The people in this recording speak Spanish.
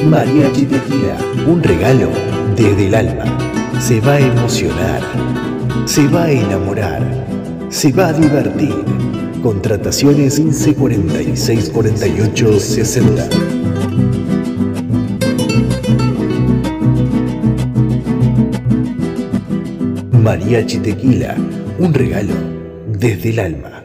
Mariachi Tequila, un regalo desde el alma. Se va a emocionar, se va a enamorar, se va a divertir. Contrataciones 15 46 48 60. Mariachi Tequila, un regalo desde el alma.